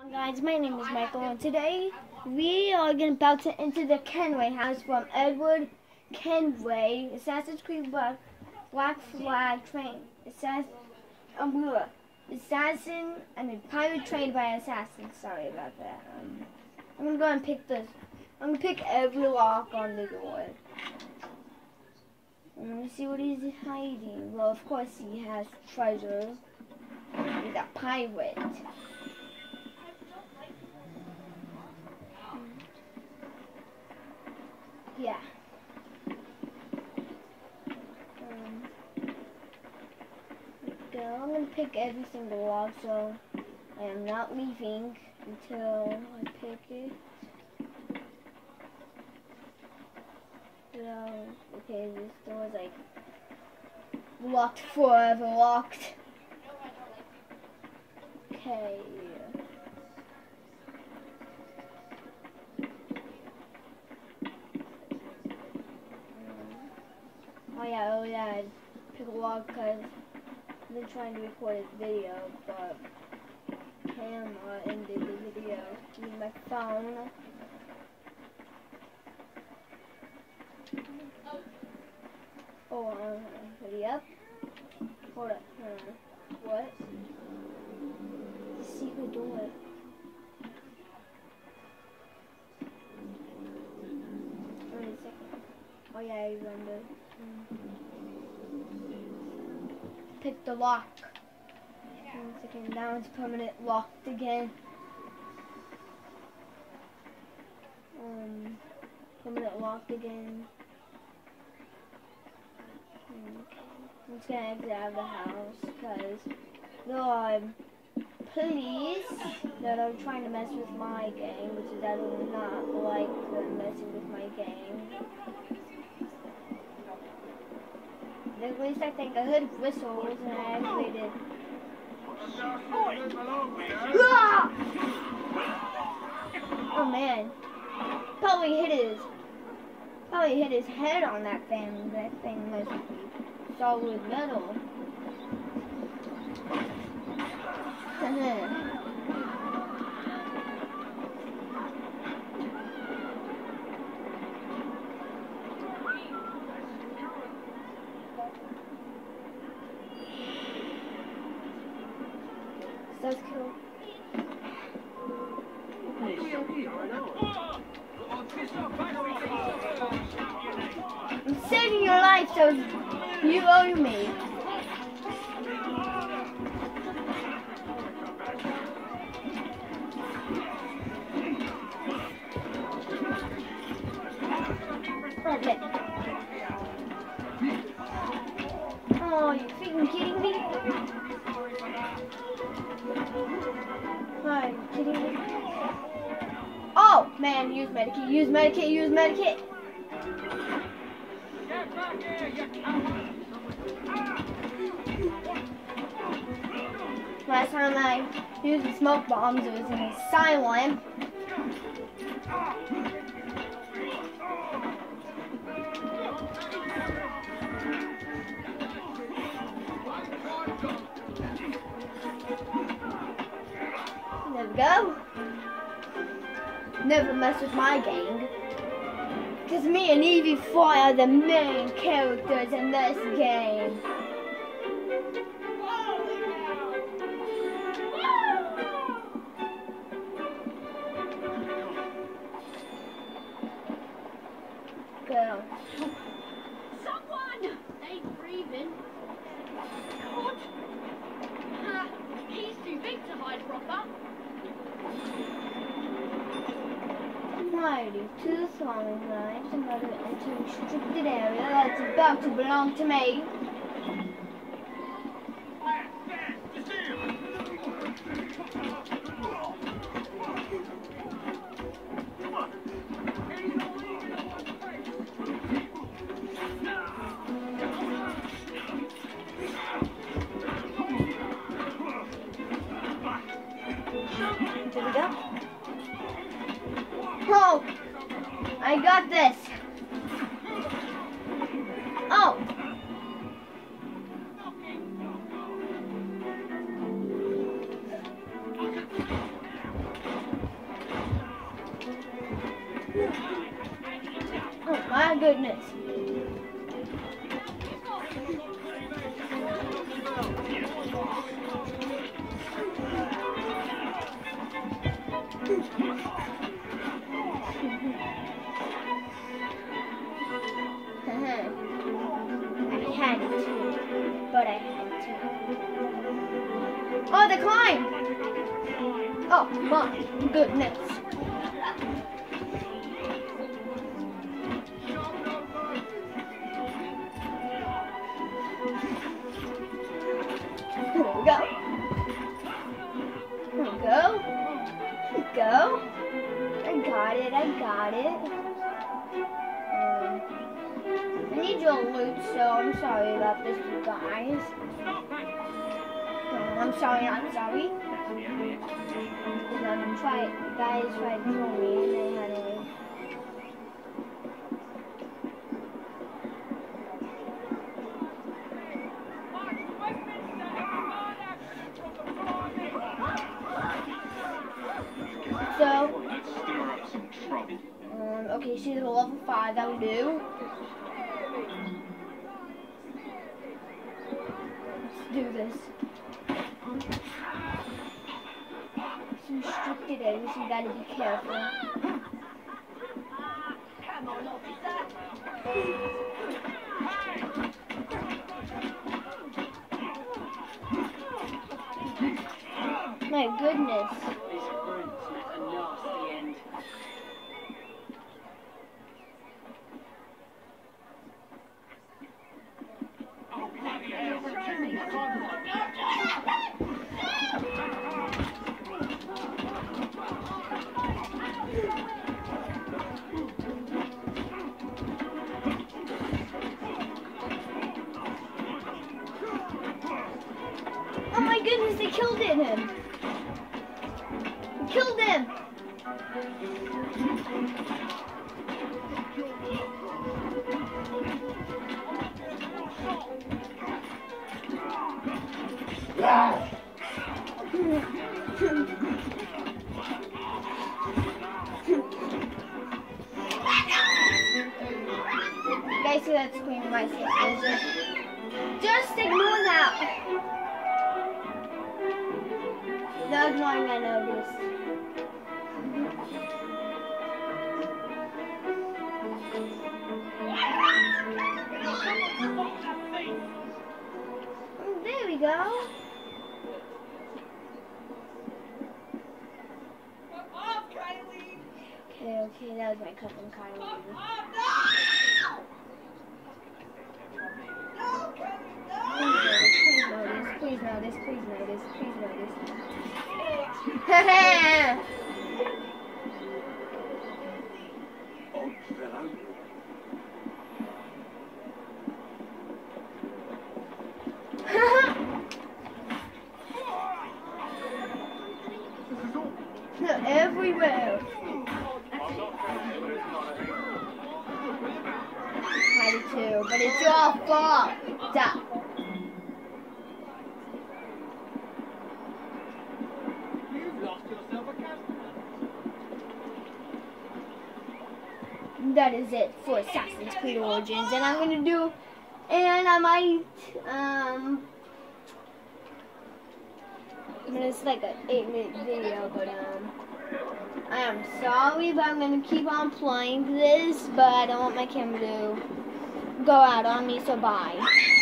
Guys, my name is Michael, and today we are about to enter the Kenway house from Edward Kenway, Assassin's Creed Black Flag train. Pirate trained by assassins. Sorry about that. I'm gonna go and pick this. I'm gonna pick every lock on the door. I'm gonna see what he's hiding. Well, of course he has treasure. He's a pirate. Yeah. I'm gonna pick every single lock, so I am not leaving until I pick it. So, okay, this door is like locked forever, locked. Okay. Oh yeah, pick a lock because I've been trying to record this video, but camera ended the video. Use my phone. Oh, ready up? Hold up. What? Secret door. Wait a second. Oh yeah, I remember. Pick the lock. 1 second, now it's permanent locked again. Permanent locked again. I'm just gonna exit out of the house because there are police that are trying to mess with my game, which is I do not like them messing with my game. At least I think I heard whistles and I activated. Oh man. Probably hit his head on that thing. That thing must be solid metal. That's cool. I'm saving your life, so you owe me. Okay. Oh, you freaking kidding me? Are you kidding me? Oh man, use medikit, use medikit, use medikit. Last time I used the smoke bombs, it was in an asylum. There we go. Never mess with my gang. Because me and Evie Foy are the main characters in this game. Go. Someone! Ain't breathing. What? He's too big to hide proper. Mighty, two long lines, another into a restricted area that's about to belong to me. There we go. Oh, I got this. Oh. goodness. I had to, but I had to. Oh, the climb! Oh my goodness. Here we go. Here we go. Here we go. I got it, I got it. I need your loot, so I'm sorry about this, you guys. I'm sorry, I'm sorry. Guys tried to kill me and they had to leave. So, okay, she's a level 5, that'll do. Let's do this. It's restricted areas, so you gotta be careful. My goodness. Oh my goodness, they killed him! They killed him! You guys see that scream my sister? Just ignore that! No ignoring, I noticed. There we go. Okay, that was my cousin Kylie. Please notice, please notice, please notice. Haha! Everywhere. I do too, but it's your fault. Stop. That is it for Assassin's Creed Origins, and I'm gonna do, and I might, I mean, it's like an 8-minute video, but, I am sorry, but I'm gonna keep on playing this, but I don't want my camera to go out on me, so bye.